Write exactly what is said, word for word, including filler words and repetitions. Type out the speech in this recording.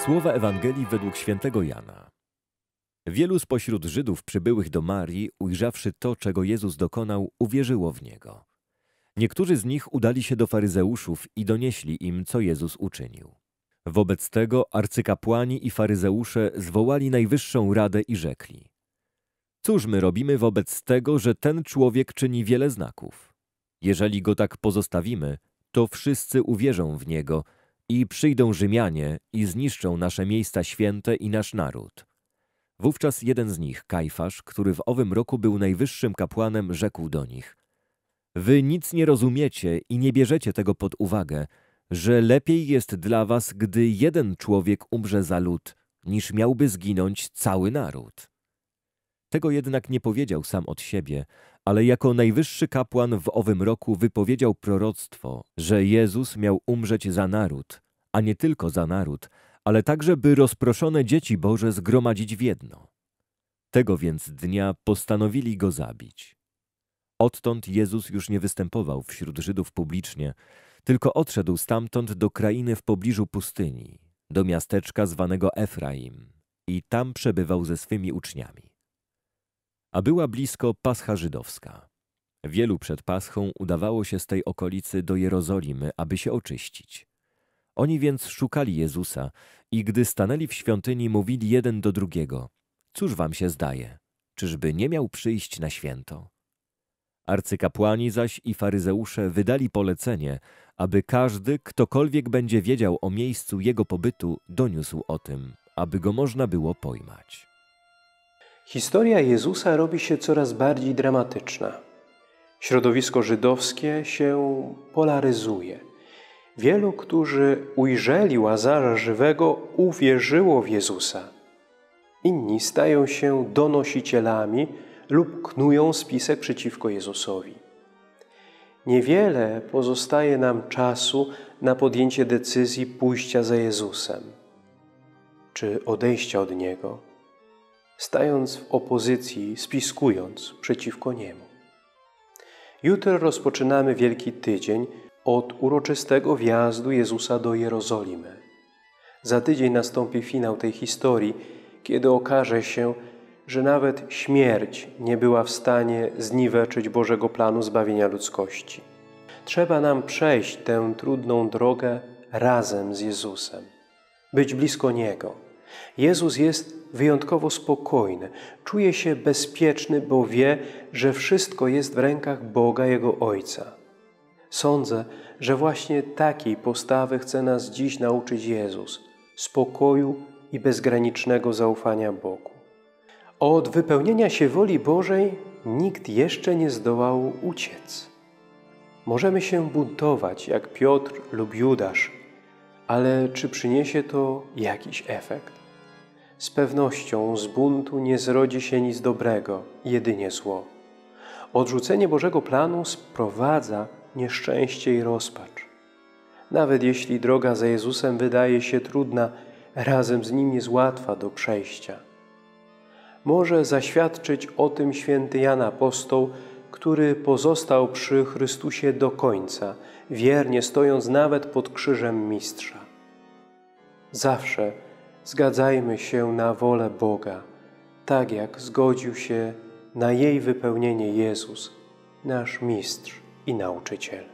Słowa Ewangelii według świętego Jana. Wielu spośród Żydów przybyłych do Marii, ujrzawszy to, czego Jezus dokonał, uwierzyło w Niego. Niektórzy z nich udali się do faryzeuszów i donieśli im, co Jezus uczynił. Wobec tego arcykapłani i faryzeusze zwołali najwyższą radę i rzekli: Cóż my robimy wobec tego, że ten człowiek czyni wiele znaków? Jeżeli go tak pozostawimy, to wszyscy uwierzą w Niego i przyjdą Rzymianie i zniszczą nasze miejsca święte i nasz naród. Wówczas jeden z nich, Kajfasz, który w owym roku był najwyższym kapłanem, rzekł do nich: Wy nic nie rozumiecie i nie bierzecie tego pod uwagę, że lepiej jest dla was, gdy jeden człowiek umrze za lud, niż miałby zginąć cały naród. Tego jednak nie powiedział sam od siebie, ale jako najwyższy kapłan w owym roku wypowiedział proroctwo, że Jezus miał umrzeć za naród, a nie tylko za naród, ale także by rozproszone dzieci Boże zgromadzić w jedno. Tego więc dnia postanowili go zabić. Odtąd Jezus już nie występował wśród Żydów publicznie, tylko odszedł stamtąd do krainy w pobliżu pustyni, do miasteczka zwanego Efraim, i tam przebywał ze swymi uczniami. A była blisko Pascha żydowska. Wielu przed Paschą udawało się z tej okolicy do Jerozolimy, aby się oczyścić. Oni więc szukali Jezusa i gdy stanęli w świątyni, mówili jeden do drugiego: Cóż wam się zdaje? Czyżby nie miał przyjść na święto? Arcykapłani zaś i faryzeusze wydali polecenie, aby każdy, ktokolwiek będzie wiedział o miejscu jego pobytu, doniósł o tym, aby go można było pojmać. Historia Jezusa robi się coraz bardziej dramatyczna. Środowisko żydowskie się polaryzuje. Wielu, którzy ujrzeli Łazarza żywego, uwierzyło w Jezusa. Inni stają się donosicielami lub knują spisek przeciwko Jezusowi. Niewiele pozostaje nam czasu na podjęcie decyzji pójścia za Jezusem czy odejścia od Niego, stając w opozycji, spiskując przeciwko Niemu. Jutro rozpoczynamy Wielki Tydzień od uroczystego wjazdu Jezusa do Jerozolimy. Za tydzień nastąpi finał tej historii, kiedy okaże się, że nawet śmierć nie była w stanie zniweczyć Bożego planu zbawienia ludzkości. Trzeba nam przejść tę trudną drogę razem z Jezusem, być blisko Niego. Jezus jest wyjątkowo spokojny, czuje się bezpieczny, bo wie, że wszystko jest w rękach Boga, Jego Ojca. Sądzę, że właśnie takiej postawy chce nas dziś nauczyć Jezus, spokoju i bezgranicznego zaufania Bogu. Od wypełnienia się woli Bożej nikt jeszcze nie zdołał uciec. Możemy się buntować jak Piotr lub Judasz, ale czy przyniesie to jakiś efekt? Z pewnością z buntu nie zrodzi się nic dobrego, jedynie zło. Odrzucenie Bożego planu sprowadza nieszczęście i rozpacz. Nawet jeśli droga za Jezusem wydaje się trudna, razem z Nim jest łatwa do przejścia. Może zaświadczyć o tym święty Jan Apostoł, który pozostał przy Chrystusie do końca, wiernie stojąc nawet pod krzyżem Mistrza. Zawsze zgadzajmy się na wolę Boga, tak jak zgodził się na jej wypełnienie Jezus, nasz Mistrz i Nauczyciel.